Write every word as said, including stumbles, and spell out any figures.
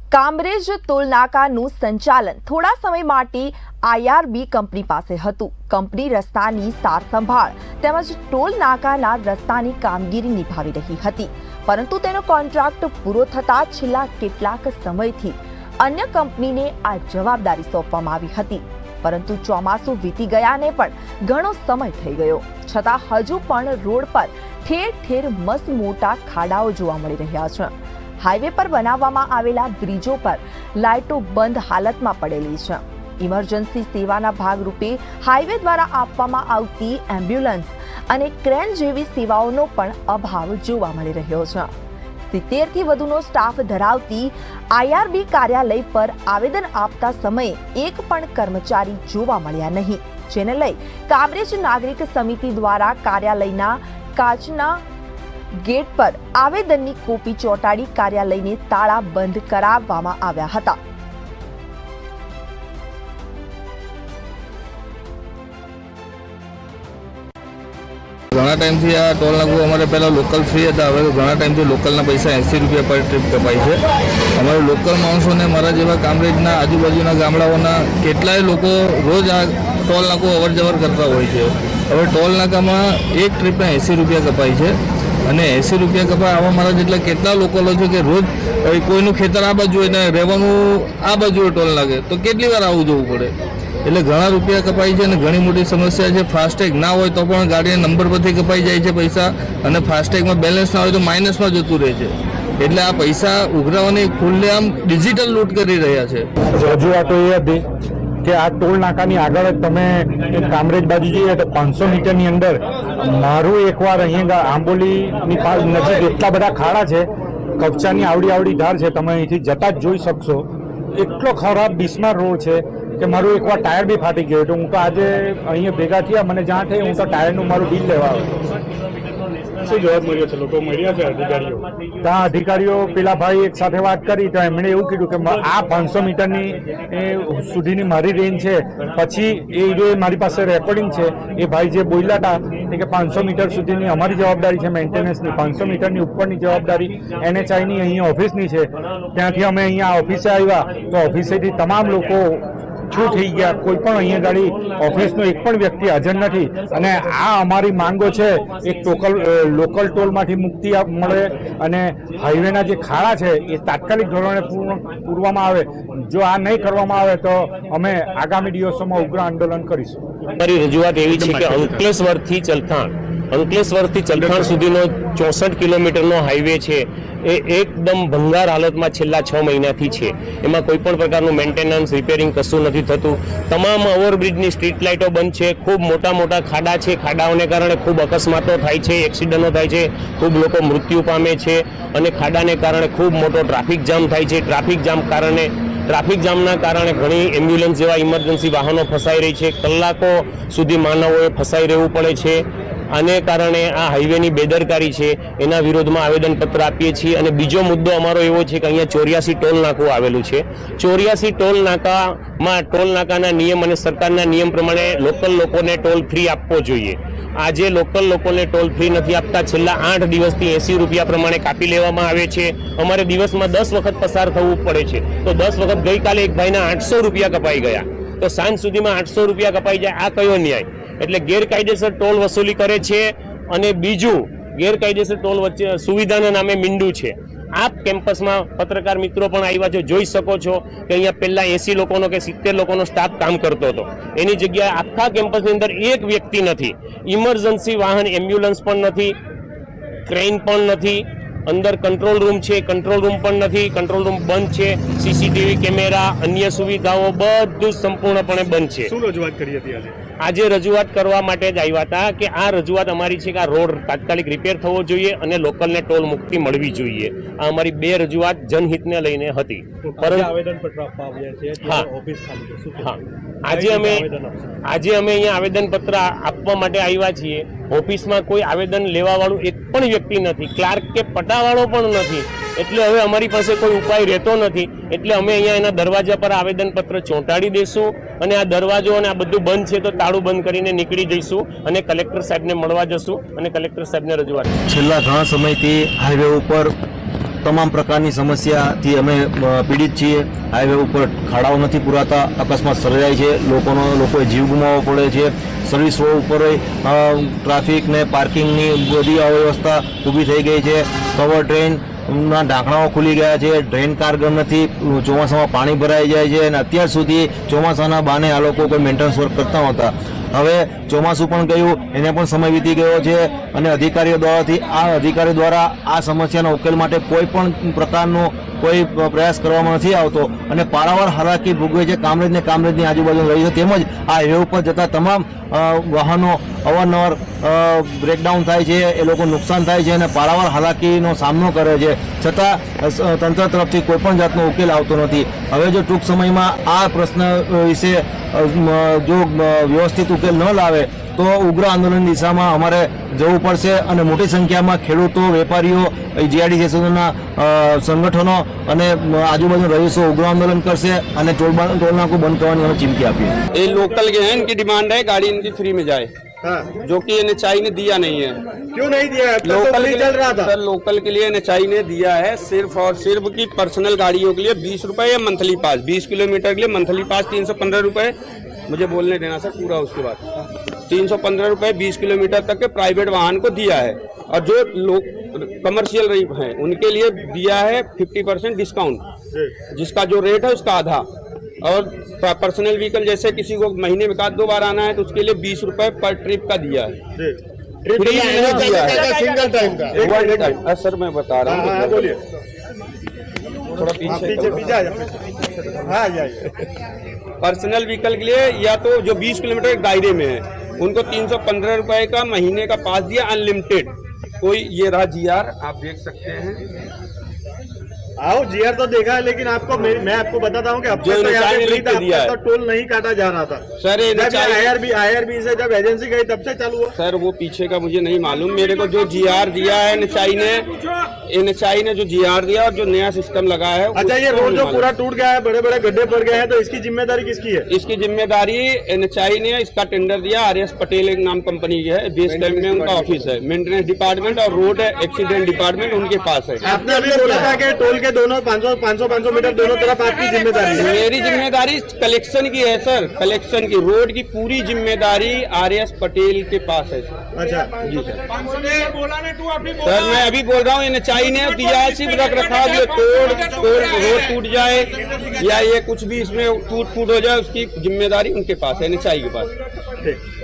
કામરેજ ટોલનાકાનું સંચાલન થોડા સમય માટે આઈઆરબી કંપની પાસે હતું। કંપની રસ્તાની સાર સંભાળ તેમજ ટોલનાકાના રસ્તાની કામગીરી નિભાવી રહી હતી, પરંતુ તેનો કોન્ટ્રાક્ટ પૂરો થતા છેલ્લા કેટલાક સમયથી અન્ય કંપનીને આ જવાબદારી સોંપવામાં આવી હતી। પરંતુ ચોમાસું વીતી ગયાને પણ ઘણો સમય થઈ ગયો છતાં હજુ પણ રોડ પર ઠેર ઠેર મસ્ત મોટા ખાડાઓ જોવા મળી રહ્યા છે। હાઈવે પર બનાવવામાં આવેલા બ્રિજો પર લાઇટો બંધ હાલતમાં પડેલી છે। ઇમરજન્સી સેવાના ભાગરૂપે હાઈવે દ્વારા આપવામાં આવતી એમ્બ્યુલન્સ અને ક્રેન જેવી સેવાઓનો પણ અભાવ જોવા મળી રહ્યો છે। સિત્તેર થી વધુનો સ્ટાફ ધરાવતી આઈઆરબી કાર્યાલય પર આવેદન આપતા સમયે એક પણ કર્મચારી જોવા મળ્યા નહીં, જેને લઈ કામરેજ નાગરિક સમિતિ દ્વારા કાર્યાલયના કાચના गेट पर आवेदननी कॉपी ચોંટાડી કાર્યાલયને તાળા બંધ કરાવવામાં આવ્યા હતા। घना टाइम थी आ टोल नाकू अमारे पहला लोकल फ्री था, हवे तो घना टाइम थी लोकल पैसा एसी रुपया पर ट्रीप कपाई है। अमारे लोकल माणसों ने मारा जेवा कामरेजना आजूबाजूना गामडाओना केटलाय लोको रोज आ टोल नाकू अवर जवर करता होय छे। हवे टोल नाकामां एक ट्रीप एसी रुपया कपाई है અને એસી રૂપિયા કપાય આવા મારા જેટલા કેટલા લોકો છે કે રોજ કોઈનું ખેતર આ બાજુ હોય ને રહેવાનું આ બાજુ ટોલ લાગે તો કેટલી વાર આવું જવું પડે, એટલે ઘણા રૂપિયા કપાય છે અને ઘણી મોટી સમસ્યા છે। ફાસ્ટેગ ના હોય તો પણ ગાડીના નંબર પરથી કપાઈ જાય છે પૈસા, અને ફાસ્ટેગમાં બેલેન્સ ના હોય તો માઇનસમાં જતું રહે છે, એટલે આ પૈસા ઉઘરાવવાની ખુલ્લેઆમ ડિજિટલ લૂંટ કરી રહ્યા છે। રજૂઆતો એ હતી કે આ ટોલ નાકાની આગળ તમે કામરેજ બાજુ જઈએ તો પાંચસો મીટરની અંદર મારું એકવાર અહીંયા આંબોલીની નજીક એટલા બધા ખાડા છે, કપચાની આવડી આવડી ધાર છે, તમે અહીંથી જતા જ જોઈ શકશો। એટલો ખરાબ બિસ્માર રોડ છે કે મારું એકવાર ટાયર બી ફાટી ગયો તો હું તો આજે અહીંયા ભેગા થયા, મને જાણ થઈ હું તો ટાયરનું મારું બિલ લેવા આવ્યો। શું જવાબ મળ્યો છે? લોકો મળ્યા છે અધિકારીઓ? ત્યાં અધિકારીઓ પેલા ભાઈ એક સાથે વાત કરી તો એમણે એવું કીધું કે આ પાંચસો મીટરની સુધીની મારી રેન્જ છે, પછી એ મારી પાસે રેકોર્ડિંગ છે, એ ભાઈ જે બોલ્યા હતા કે પાંચસો મીટર સુધીની અમારી જવાબદારી છે મેન્ટેનન્સની, પાંચસો મીટરની ઉપરની જવાબદારી એનએચઆઈની અહીંયા ઓફિસની છે। ત્યાંથી અમે અહીંયા ઓફિસે આવ્યા તો ઓફિસેથી તમામ લોકો छूट थी गया, कोई पण अहीं गाड़ी ऑफिस नो एक पण व्यक्ति हाजर नहीं, अने आ अमारी मांगो छे एक टोकल लोकल टोल मांथी मुक्ति मळे अने हाईवेना जे खाड़ा छे ए तात्कालिक धोरणे पूर्ण पूरवामां आवे। जो आ नहीं करवामां आवे तो अमे आगामी दिवसोमां उग्र आंदोलन करीशुं। અમારી રજૂઆત એવી છે કે અંકલેશ્વરથી ચલથાણ અંકલેશ્વરથી ચલથાણ સુધીનો ચોસઠ કિલોમીટરનો હાઈવે છે એ એકદમ ભંગાર હાલતમાં છેલ્લા છ મહિનાથી છે। એમાં કોઈ પણ પ્રકારનું મેન્ટેનન્સ રિપેરિંગ કશું નથી થતું। તમામ ઓવરબ્રિજની સ્ટ્રીટ લાઇટો બંધ છે, ખૂબ મોટા મોટા ખાડા છે, ખાડાઓને કારણે ખૂબ અકસ્માતો થાય છે, એક્સિડન્ટો થાય છે, ખૂબ લોકો મૃત્યુ પામે છે, અને ખાડાને કારણે ખૂબ મોટો ટ્રાફિક જામ થાય છે। ટ્રાફિક જામ કારણે ટ્રાફિક જામના કારણે ઘણી એમ્બ્યુલન્સ જેવા ઇમરજન્સી વાહનો ફસાઈ રહી છે, કલાકો સુધી માનવોએ ફસાઈ રહેવું પડે છે। આને કારણે આ હાઈવેની બેદરકારી છે, એના વિરોધમાં આવેદનપત્ર આપીએ છીએ। અને બીજો મુદ્દો અમારો એવો છે કે અહીંયા ચોર્યાસી ટોલ નાકું આવેલું છે। ચોર્યાસી ટોલ નાકામાં ટોલ નાકાના નિયમ અને સરકારના નિયમ પ્રમાણે લોકલ લોકોને ટોલ ફ્રી આપવો જોઈએ। આજે લોકલ લોકોને ટોલ ફ્રી નથી આપતા। છેલ્લા આઠ દિવસથી એસી રૂપિયા પ્રમાણે કાપી લેવામાં આવે છે। અમારે દિવસમાં દસ વખત પસાર થવું પડે છે, તો દસ વખત ગઈકાલે એક ભાઈના આઠસો રૂપિયા કપાઈ ગયા, તો સાંજ સુધીમાં આઠસો રૂપિયા કપાઈ જાય, આ કયો ન્યાય? એટલે ગેરકાયદેસર ટોલ વસૂલી કરે છે, અને બીજું ગેરકાયદેસર ટોલ વચ્ચે સુવિધાના નામે મીંડું છે। આપ કેમ્પસમાં પત્રકાર મિત્રો પણ આવ્યા છો, જોઈ શકો છો કે અહીંયા પહેલા એસી લોકોનો કે સિત્તેર લોકોનો સ્ટાફ કામ કરતો હતો, એની જગ્યાએ આખા કેમ્પસની અંદર એક વ્યક્તિ નથી, ઇમરજન્સી વાહન એમ્બ્યુલન્સ પણ નથી, ક્રેન પણ નથી, અંદર કંટ્રોલ રૂમ છે, કંટ્રોલ રૂમ પણ નથી, કંટ્રોલ રૂમ બંધ છે, સીસીટીવી કેમેરા અન્ય સુવિધાઓ બધું સંપૂર્ણપણે બંધ છે। શું રજૂઆત કરી હતી આજે? આજે રજૂઆત કરવા માટે જ આવ્યા હતા કે આ રજૂઆત અમારી છે કે આ રોડ તાત્કાલિક રિપેર થવો જોઈએ અને લોકલને ટોલ મુક્તિ મળવી જોઈએ। આ અમારી બે રજૂઆત જનહિતને લઈને હતી। પરંતુ આવેદનપત્ર આપવા આવ્યા છે ત્યારે ઓફિસ ખાલી છે, શું? હા, આજે અમે આજે અમે અહીંયા આવેદનપત્ર આપવા માટે આવ્યા છીએ। ઓફિસમાં કોઈ આવેદન લેવાવાળું એક પણ વ્યક્તિ નથી, ક્લાર્ક કે પટાવાળો પણ નથી, એટલે હવે અમારી પાસે કોઈ ઉપાય રહેતો નથી, એટલે અમે અહીંયા એના દરવાજા પર આવેદનપત્ર ચોંટાડી દઈશું, અને આ દરવાજો અને આ બધું બંધ છે તો તાળું બંધ કરીને નીકળી જઈશું અને કલેક્ટર સાહેબને મળવા જશું અને કલેક્ટર સાહેબને રજૂઆત। છેલ્લા ઘણા સમયથી હાઈવે ઉપર તમામ પ્રકારની સમસ્યાથી અમે પીડિત છીએ। હાઈવે ઉપર ખાડાઓ નથી પુરાતા, અકસ્માત સર્જાય છે, લોકોનો લોકોએ જીવ ગુમાવવો પડે છે। સર્વિસ રોડ ઉપર ટ્રાફિક ને પાર્કિંગની બધી અવ્યવસ્થા ઊભી થઈ ગઈ છે। કવર ટ્રેન ના ઢાંકણાઓ ખુલી ગયા છે, ડ્રેન કારગર નથી, ચોમાસામાં પાણી ભરાઈ જાય છે અને અત્યાર સુધી ચોમાસાના બાને આ લોકો કોઈ મેન્ટેનન્સ વર્ક કરતા નહોતા। હવે ચોમાસું પણ ગયું, એને પણ સમય વીતી ગયો છે અને અધિકારીઓ દ્વારાથી આ અધિકારીઓ દ્વારા આ સમસ્યાના ઉકેલ માટે કોઈ પણ પ્રકારનો કોઈ પ્રયાસ કરવામાં નથી આવતો અને પારાવાર હાલાકી ભોગવે છે કામરેજ ને કામરેજની આજુબાજુ રહી છે। તેમજ આ હાઈવે ઉપર જતા તમામ વાહનો અવારનવાર બ્રેકડાઉન થાય છે, એ લોકો નુકસાન થાય છે અને પારાવાર હાલાકીનો સામનો કરે છે, છતાં તંત્ર તરફથી કોઈ પણ જાતનો ઉકેલ આવતો નથી। હવે જો ટૂંક સમયમાં આ પ્રશ્ન વિશે જો વ્યવસ્થિત ઉકેલ ન લાવે તો ઉગ્ર આંદોલન દિશામાં અમારે જવું પડશે અને મોટી સંખ્યામાં ખેડૂતો, વેપારીઓ, જીઆરડી એસોસિએશનના સંગઠનો અને આજુબાજુ રહીશો ઉગ્ર આંદોलन करશે અને टोल टोल नाको बंद करवानी हमें चिमकी आपी है। ये लोकल के हैं, इनकी डिमांड है गाड़ी इनकी फ्री में जाए। हाँ। जो कि एनएचआई ने दिया नहीं है। क्यों नहीं दिया है? लोकल तो चल रहा था सर, लोकल के लिए एनएचआई ने दिया है सिर्फ और सिर्फ की पर्सनल गाड़ियों के लिए बीस रुपए या मंथली पास, बीस किलोमीटर के लिए मंथली पास तीन सौ पंद्रह रुपए। मुझे बोलने देना सर पूरा, उसके बाद तीन सौ पंद्रह रुपए बीस किलोमीटर तक के प्राइवेट वाहन को दिया है और जो लोग कमर्शियल हैं उनके लिए दिया है फिफ्टी परसेंट डिस्काउंट, जिसका जो रेट है उसका आधा। और पर्सनल व्हीकल जैसे किसी को महीने में दो बार आना है तो उसके लिए बीस रुपए पर ट्रिप का दिया है। फ्री नहीं दिया है, सिंगल टाइम का वन टाइम। सर मैं बता रहा हूँ, बोलिए थोड़ा पीछे पीछे हाँ जाइए। पर्सनल व्हीकल के लिए या तो जो बीस किलोमीटर के दायरे में है उनको तीन सौ पंद्रह रुपए का महीने का पास दिया अनलिमिटेड। कोई ये रहा जीआर, आप देख सकते हैं। आओ जीआर तो देखा है, लेकिन आपको मैं, मैं आपको बताता हूँ कि अब तक तो यहाँ पे फ्री था, अब तक तो टोल नहीं काटा जा रहा था सर। आईआरबी आईआरबी से जब एजेंसी गई तब से चालू हुआ सर, वो पीछे का मुझे नहीं मालूम। मेरे को जो जीआर दिया है एनएचआई ने, एनएचआई ने जो जीआर दिया और जो नया सिस्टम लगा है। अच्छा, ये रोड जो पूरा टूट गया है, बड़े बड़े गड्ढे पड़ गए हैं, तो इसकी जिम्मेदारी किसकी है? इसकी जिम्मेदारी एनएचआई ने, इसका टेंडर दिया आर एस पटेल एक नाम कंपनी की है, बेस कैंप में उनका ऑफिस है। मेंटेनेंस डिपार्टमेंट और रोड एक्सीडेंट डिपार्टमेंट उनके पास है। आपने अभी बोला था कि टोल के दोनों पाँच सौ पाँच सौ पाँच सौ मीटर दोनों तरफ आपकी जिम्मेदारी है। मेरी जिम्मेदारी कलेक्शन की है सर, कलेक्शन की। रोड की पूरी जिम्मेदारी आर एस पटेल के पास है सर। अच्छा जी सर। सर मैं अभी बोल रहा हूँ, एनएचआई ने दिया है सिर्फ रख रखाव, ये तोड़ तोड़ रोड टूट जाए या ये कुछ भी इसमें टूट फूट हो जाए, उसकी जिम्मेदारी उनके पास है, एनएचआई के पास। ठीक।